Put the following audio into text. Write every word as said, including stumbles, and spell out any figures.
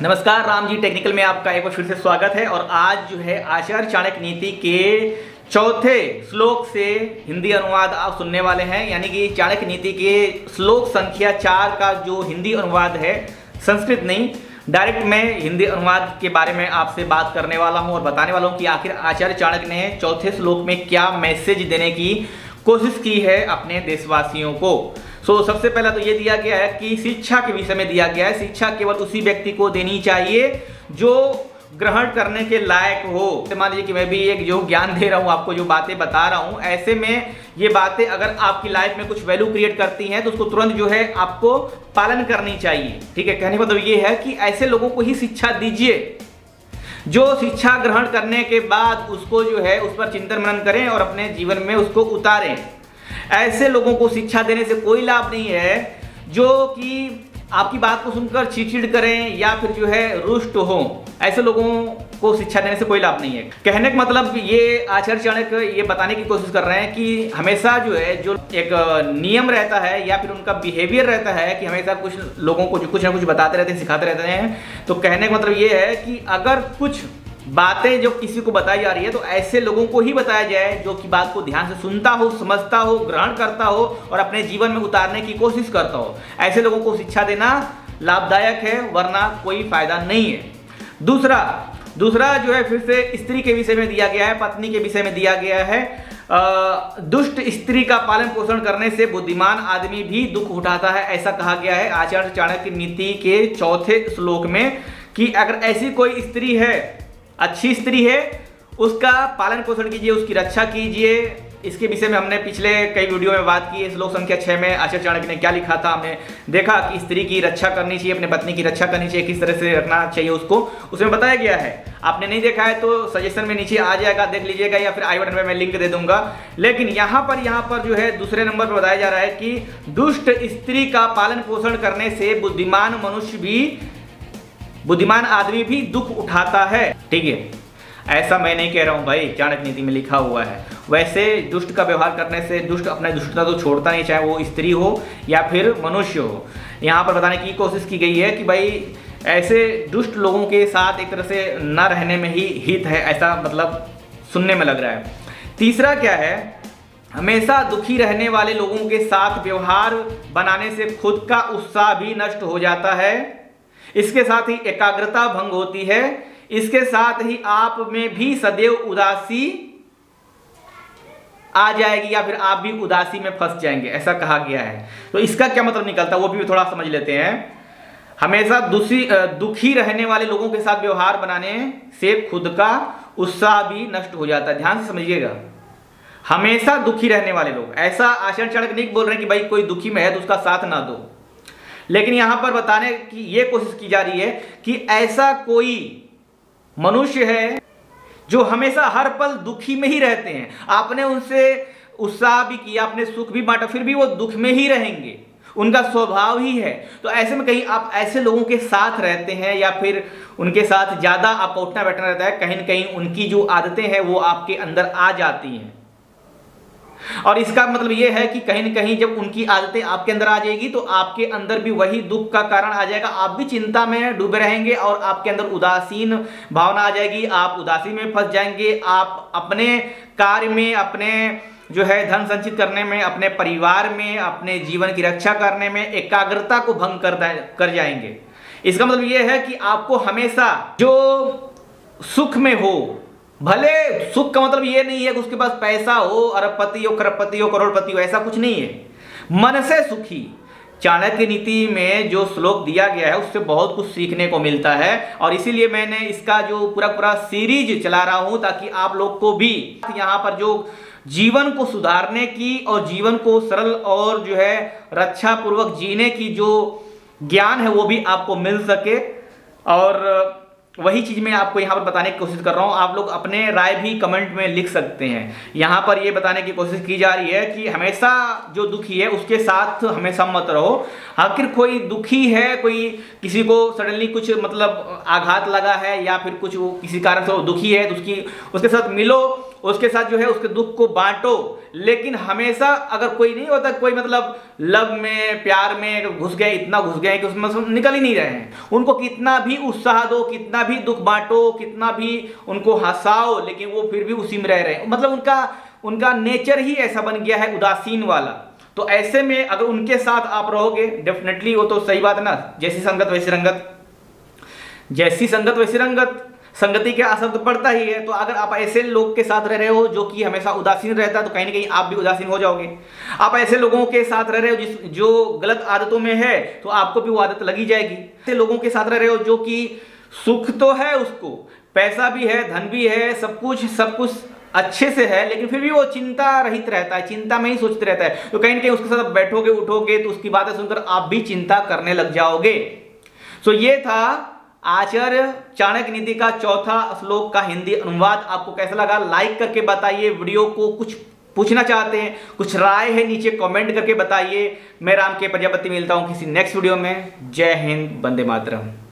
नमस्कार, राम जी टेक्निकल में आपका एक बार फिर से स्वागत है। और आज जो है आचार्य चाणक्य नीति के चौथे श्लोक से हिंदी अनुवाद आप सुनने वाले हैं। यानी कि चाणक्य नीति के श्लोक संख्या चार का जो हिंदी अनुवाद है, संस्कृत नहीं, डायरेक्ट मैं हिंदी अनुवाद के बारे में आपसे बात करने वाला हूं और बताने वाला हूं कि आखिर आचार्य चाणक्य ने चौथे श्लोक में क्या मैसेज देने की कोशिश की है अपने देशवासियों को। सो so, सबसे पहला तो ये दिया गया है कि शिक्षा के विषय में दिया गया है। शिक्षा केवल उसी व्यक्ति को देनी चाहिए जो ग्रहण करने के लायक हो। मान लीजिए कि मैं भी एक जो ज्ञान दे रहा हूँ, आपको जो बातें बता रहा हूँ, ऐसे में ये बातें अगर आपकी लाइफ में कुछ वैल्यू क्रिएट करती हैं तो उसको तुरंत जो है आपको पालन करनी चाहिए। ठीक है, कहने का मतलब ये है कि ऐसे लोगों को ही शिक्षा दीजिए जो शिक्षा ग्रहण करने के बाद उसको जो है उस पर चिंतन मनन करें और अपने जीवन में उसको उतारें। ऐसे लोगों को शिक्षा देने से कोई लाभ नहीं है जो कि आपकी बात को सुनकर चिड़चिड़ करें या फिर जो है रुष्ट हो। ऐसे लोगों को शिक्षा देने से कोई लाभ नहीं है। कहने का मतलब ये आचार्य चाणक्य ये बताने की कोशिश कर रहे हैं कि हमेशा जो है जो एक नियम रहता है या फिर उनका बिहेवियर रहता है कि हमेशा कुछ लोगों को जो कुछ ना कुछ बताते रहते हैं, सिखाते रहते हैं। तो कहने का मतलब ये है कि अगर कुछ बातें जो किसी को बताई जा रही है तो ऐसे लोगों को ही बताया जाए जो कि बात को ध्यान से सुनता हो, समझता हो, ग्रहण करता हो और अपने जीवन में उतारने की कोशिश करता हो। ऐसे लोगों को शिक्षा देना लाभदायक है, वरना कोई फायदा नहीं है। दूसरा दूसरा जो है फिर से स्त्री के विषय में दिया गया है, पत्नी के विषय में दिया गया है। दुष्ट स्त्री का पालन पोषण करने से बुद्धिमान आदमी भी दुख उठाता है, ऐसा कहा गया है आचार्य चाणक्य नीति के चौथे श्लोक में कि अगर ऐसी कोई स्त्री है, अच्छी स्त्री है, उसका पालन पोषण कीजिए, उसकी रक्षा कीजिए। इसके विषय में हमने पिछले कई वीडियो में बात की है। श्लोक संख्या छः में आचार्य चाणक्य ने क्या लिखा था, हमने देखा कि स्त्री की रक्षा करनी चाहिए, अपने पत्नी की रक्षा करनी चाहिए, किस तरह से रखना चाहिए उसको, उसमें बताया गया है। आपने नहीं देखा है तो सजेशन में नीचे आ जाएगा, देख लीजिएगा, या फिर आई बटन में मैं लिंक दे दूंगा। लेकिन यहाँ पर यहाँ पर जो है दूसरे नंबर पर बताया जा रहा है कि दुष्ट स्त्री का पालन पोषण करने से बुद्धिमान मनुष्य भी बुद्धिमान आदमी भी दुख उठाता है। ठीक है, ऐसा मैं नहीं कह रहा हूं भाई, चाणक्य नीति में लिखा हुआ है। वैसे दुष्ट का व्यवहार करने से दुष्ट अपने दुष्टता तो छोड़ता नहीं, चाहे वो स्त्री हो या फिर मनुष्य हो। यहाँ पर बताने की कोशिश की गई है कि भाई ऐसे दुष्ट लोगों के साथ एक तरह से न रहने में ही हित है, ऐसा मतलब सुनने में लग रहा है। तीसरा क्या है, हमेशा दुखी रहने वाले लोगों के साथ व्यवहार बनाने से खुद का उत्साह भी नष्ट हो जाता है। इसके साथ ही एकाग्रता भंग होती है। इसके साथ ही आप में भी सदैव उदासी आ जाएगी या फिर आप भी उदासी में फंस जाएंगे, ऐसा कहा गया है। तो इसका क्या मतलब निकलता है वो भी थोड़ा समझ लेते हैं। हमेशा दुखी दुखी रहने वाले लोगों के साथ व्यवहार बनाने से खुद का उत्साह भी नष्ट हो जाता है। ध्यान से समझिएगा, हमेशा दुखी रहने वाले लोग, ऐसा आचार्य चाणक्य नहीं बोल रहे हैं कि भाई कोई दुखी में है तो उसका साथ ना दो, लेकिन यहां पर बताने की यह कोशिश की जा रही है कि ऐसा कोई मनुष्य है जो हमेशा हर पल दुखी में ही रहते हैं। आपने उनसे उत्साह भी किया, आपने सुख भी बांटा, फिर भी वो दुख में ही रहेंगे, उनका स्वभाव ही है। तो ऐसे में कहीं आप ऐसे लोगों के साथ रहते हैं या फिर उनके साथ ज्यादा आपका उठना बैठना रहता है, कहीं ना कहीं उनकी जो आदतें हैं वो आपके अंदर आ जाती हैं। और इसका मतलब यह है कि कहीं न कहीं जब उनकी आदतें आपके अंदर आ जाएगी तो आपके अंदर भी वही दुख का कारण आ जाएगा। आप भी चिंता में डूबे रहेंगे और आपके अंदर उदासीन भावना आ जाएगी, आप उदासी में फंस जाएंगे। आप अपने कार्य में, अपने जो है धन संचित करने में, अपने परिवार में, अपने जीवन की रक्षा करने में एकाग्रता को भंग कर कर जाएंगे। इसका मतलब यह है कि आपको हमेशा जो सुख में हो, भले सुख का मतलब ये नहीं है कि उसके पास पैसा हो, अरबपति हो, खरबपति हो, करोड़पति हो, ऐसा कुछ नहीं है। मन से सुखी। चाणक्य नीति में जो श्लोक दिया गया है उससे बहुत कुछ सीखने को मिलता है और इसीलिए मैंने इसका जो पूरा पूरा सीरीज चला रहा हूं ताकि आप लोग को भी यहाँ पर जो जीवन को सुधारने की और जीवन को सरल और जो है रक्षा पूर्वक जीने की जो ज्ञान है वो भी आपको मिल सके। और वही चीज मैं आपको यहाँ पर बताने की कोशिश कर रहा हूँ। आप लोग अपने राय भी कमेंट में लिख सकते हैं। यहाँ पर ये बताने की कोशिश की जा रही है कि हमेशा जो दुखी है उसके साथ हमेशा मत रहो। आखिर कोई दुखी है, कोई किसी को सडनली कुछ मतलब आघात लगा है या फिर कुछ किसी कारण से वो दुखी है तो उसकी उसके साथ मिलो, उसके साथ जो है उसके दुख को बांटो। लेकिन हमेशा अगर कोई नहीं होता, कोई मतलब लव में प्यार में घुस गए, इतना घुस गए कि उसमें निकल ही नहीं रहे हैं, उनको कितना भी उत्साह दो, कितना भी दुख बांटो, कितना भी उनको हंसाओ, लेकिन वो फिर भी उसी में रह रहे हैं। मतलब उनका उनका नेचर ही ऐसा बन गया है, उदासीन वाला। तो ऐसे में अगर उनके साथ आप रहोगे, डेफिनेटली वो तो सही बात है ना, जैसी संगत वैसी रंगत, जैसी संगत वैसी रंगत, संगति के असर तो पड़ता ही है। तो अगर आप ऐसे लोग के साथ रह रहे हो जो कि हमेशा उदासीन रहता है, तो कहीं ना कहीं आप भी उदासीन हो जाओगे। आप ऐसे लोगों के साथ रह रहे हो जिस जो गलत आदतों में है, तो आपको भी वो आदत लगी जाएगी। ऐसे लोगों के साथ रह रहे हो जो कि सुख तो है, उसको पैसा भी है, धन भी है, सब कुछ सब कुछ अच्छे से है, लेकिन फिर भी वो चिंता रहित रहता है, चिंता में ही सोचते रहता है। तो कहीं ना कहीं उसके साथ बैठोगे उठोगे तो उसकी बातें सुनकर आप भी चिंता करने लग जाओगे। सो ये था आचार्य चाणक्य नीति का चौथा श्लोक का हिंदी अनुवाद। आपको कैसा लगा लाइक करके बताइए। वीडियो को कुछ पूछना चाहते हैं, कुछ राय है, नीचे कमेंट करके बताइए। मैं राम के प्रजापति, मिलता हूं किसी नेक्स्ट वीडियो में। जय हिंद, वंदे मातरम।